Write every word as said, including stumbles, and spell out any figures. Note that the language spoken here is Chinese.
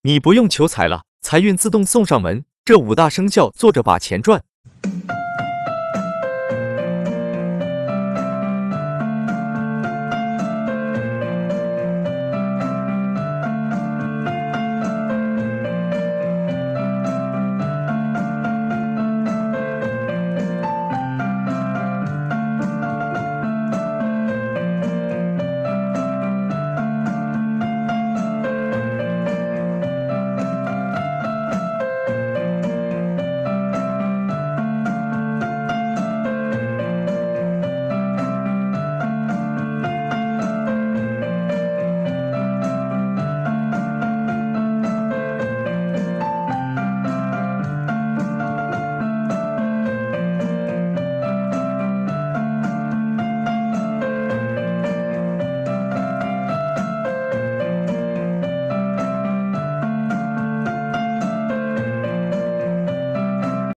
你不用求财了，财运自动送上门。这五大生肖做着把钱赚。